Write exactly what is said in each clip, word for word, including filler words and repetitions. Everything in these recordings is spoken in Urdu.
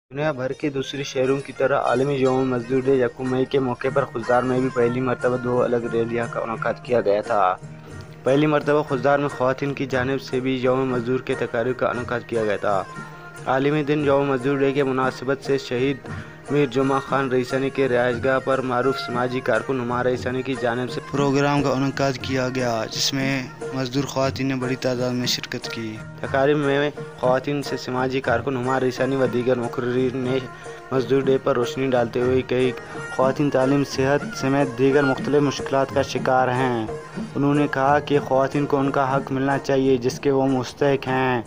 دنیا بھر کے دوسرے شہروں کی طرح عالمی یوم مزدور ڈے یکم مئی کے موقع پر خضدار میں بھی پہلی مرتبہ دو الگ ریلیاں کا انعقاد کیا گیا تھا۔ پہلی مرتبہ خضدار میں خواتین کی جانب سے بھی یوم مزدور کے تقاریب کا انعقاد کیا گیا تھا۔ عالمی دن یوم مزدور ڈے کی مناسبت سے شہید میر جمعہ خان رئیسانی کے رہائش گاہ پر معروف سماجی کارکن ہما رئیسانی کی جانب سے پروگرام کا انعقاد کیا گیا، جس میں مزدور خواتین نے بڑی تعداد میں شرکت کی۔ تقاریب میں خواتین سے سماجی کارکن ہما رئیسانی و دیگر مقررین نے مزدور ڈے پر روشنی ڈالتے ہوئے کہی کہ خواتین تعلیم، صحت سمیت دیگر مختلف مشکلات کا شکار ہیں۔ انہوں نے کہا کہ خواتین کو ان کا حق ملنا چاہیے جس کے وہ مستحق ہیں۔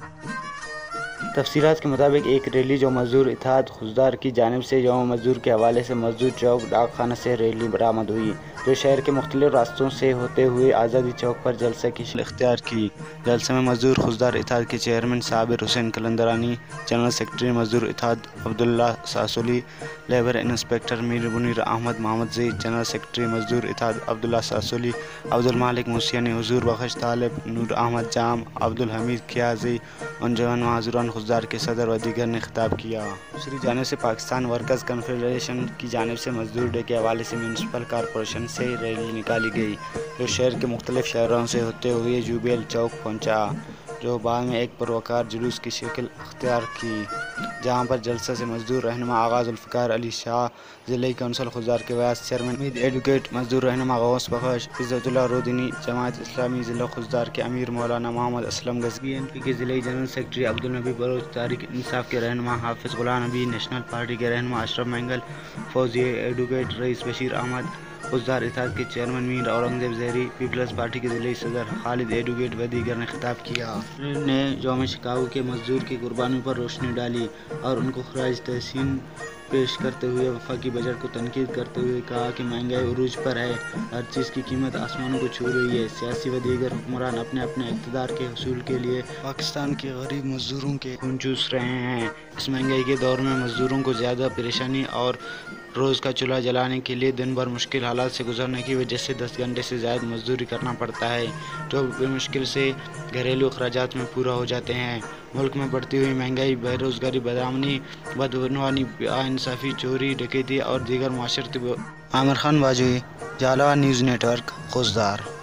تفصیلات کے مطابق ایک ریلی جو مزدور اتحاد خضدار کی جانب سے یوم مزدور کے حوالے سے مزدور چوک ڈاک خانہ سے ریلی برآمد ہوئی، جو شہر کے مختلف راستوں سے ہوتے ہوئے آزادی چوک پر جلسے کی شکل اختیار کی۔ جلسے میں مزدور خضدار اتحاد کے chairman Sabir Hussain Qalandrani, general secretary مزدور اتحاد Abdullah Sasoli, labour inspector Mir Munir Ahmed Mohammadzai, general secretary مزدور اتحاد عبداللہ ساسولی، عبدالمالک موسیانی، حضور بخش طالب، نور احمد جام، عبدالحمید کھیا زئی، انجمن معذوران خضدار کے صدر و دیگر نے خطاب کیا۔ دوسری جانب سے پاکستان ورکرز کنفیڈریشن کی جانب سے مزدور ڈے کے حوالے سے میونسپل کارپوریشن سے ریلی نکالی گئی، جو شہر کے مختلف شہروں سے ہوتے ہوئے جوبیل چوک پہنچا، جو بعد میں ایک پروقار جلوس کی شکل اختیار کی، جہاں پر جلسہ سے مزدور رہنما آغا ذوالفقار علی شاہ، ضلعی کونسل خضدار کے وائس چیئرمین امید ایڈوکیٹ، مزدور رہنما غوث بخش، عزت اللہ رودنی، جماعت اسلامی ضلع خضدار کے امیر Maulana Muhammad Aslam Ghaznavi, B N P کے ضلعی جنرل سیکرٹری عبدالنبی بلوچ، تحریک انصاف کے رہنما حافظ غلام نبی، نیشنل پارٹی کے رہنما اشرف مینگل، فوجی ایڈوکیٹ رئیس بشیر احمد، خضدار اتحاد کے chairman Mir Aurangzeb Zehri, Peoples Party کے ضلعی صدر خالد ایڈوکیٹ و دیگر نے خطاب کیا۔ انہوں نے یوم شکاگو کے مزدور کی قربانیوں پر روشنی ڈالی اور ان کو خراج تحسین پیش کرتے ہوئے وفاقی بجٹ کو تنقید کرتے ہوئے کہا کہ مہنگائی عروج پر ہے، ہر چیز کی قیمت آسمانوں کو چھو رہی ہے، سیاسی و دیگر حکمران اپنے اپنے اقتدار کے حصول کے لیے پاکستان کے غریب مزدوروں کے خون چوس رہے ہیں۔ اس مہنگائی کے دور میں مزدوروں کو زیادہ پریشانی اور روز کا چولہا جلانے کے لیے دن بھر مشکل حالات سے گزرنے کی وجہ سے دس گھنٹے سے زائد مزدوری کرنا پڑتا ہے، جو بمشکل سے گھریلو اخراجات میں پورا ہو جاتے ہیں۔ ملک میں بڑھتی ہوئی مہنگائی، بے روزگاری، بدامنی، بدعنوانی، ناانصافی، چوری ڈکیتی اور دیگر معاشرتی Amir Khan Bajoi, Jalawa news network, Khuzdar.